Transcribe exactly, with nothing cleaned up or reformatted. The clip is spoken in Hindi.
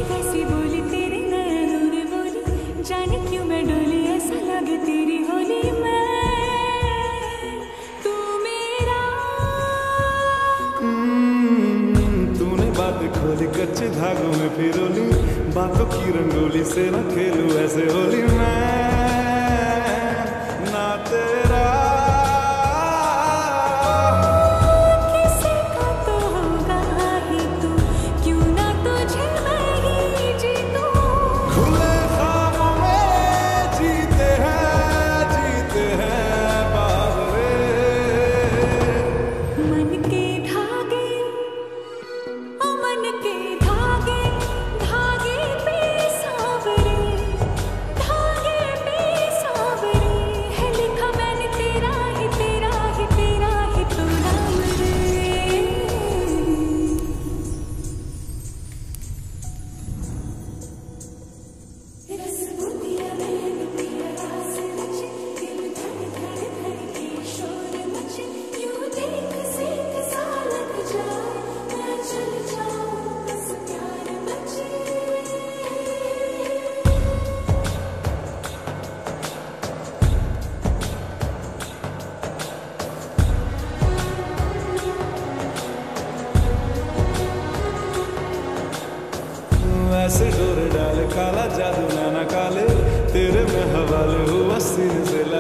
वैसी बोली तेरे नैनों ने बोली, जाने क्यों मैं डोली, ऐसा लगे तेरी होली मैं तू मेरा। तूने बात खोली कच्चे धागों में फिरोली, बातों की रंगोली से न खेलूं ऐसे होली मैं ना तेरा। ऐसे डोर डाले काला जादू नाना काले, तेरे में हवाले हुआ सीने से